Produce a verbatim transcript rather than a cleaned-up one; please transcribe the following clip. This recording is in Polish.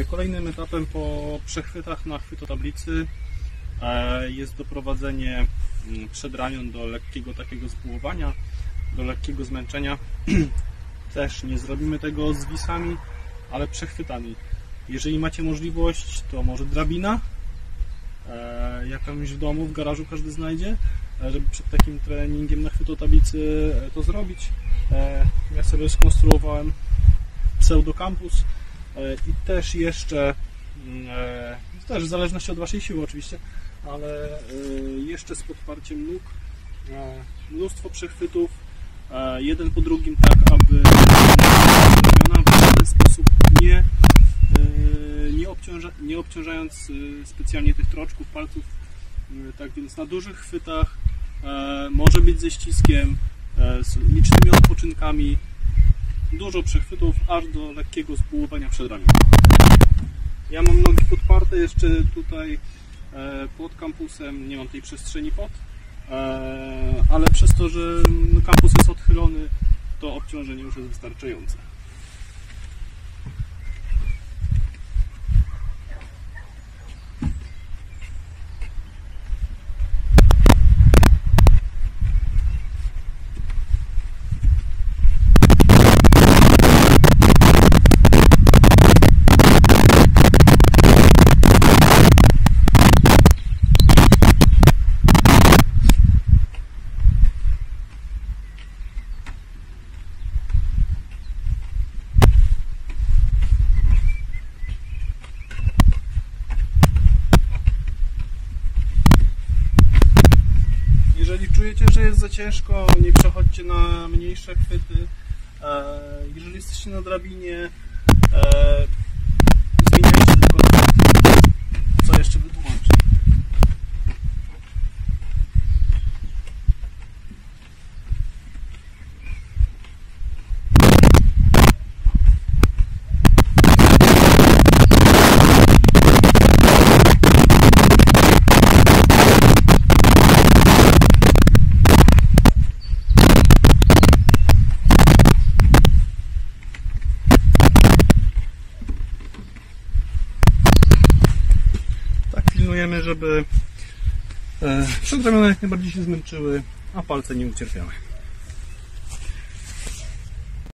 Kolejnym etapem po przechwytach na chwytotablicy jest doprowadzenie przedramion do lekkiego takiego zbułowania, do lekkiego zmęczenia. Też nie zrobimy tego zwisami, ale przechwytami. Jeżeli macie możliwość, to może drabina, jakąś w domu, w garażu każdy znajdzie, żeby przed takim treningiem na chwytotablicy to zrobić. Ja sobie skonstruowałem pseudokampus i też jeszcze, też w zależności od Waszej siły oczywiście, ale jeszcze z podparciem nóg, mnóstwo przechwytów, jeden po drugim, tak aby w ten sposób nie, nie, obciąża, nie obciążając specjalnie tych troczków, palców. Tak więc na dużych chwytach może być ze ściskiem, z licznymi odpoczynkami, dużo przechwytów, aż do lekkiego zbułowania przedramion. Ja mam nogi podparte jeszcze tutaj pod kampusem, nie mam tej przestrzeni pod, ale przez to, że kampus jest odchylony, to obciążenie już jest wystarczające. Jeżeli czujecie, że jest za ciężko, nie przechodźcie na mniejsze chwyty. Jeżeli jesteście na drabinie, zmieniajcie tylko chwyt. Co jeszcze wytłumaczę? Pilnujemy, żeby przedramiona jak najbardziej się zmęczyły, a palce nie ucierpiały.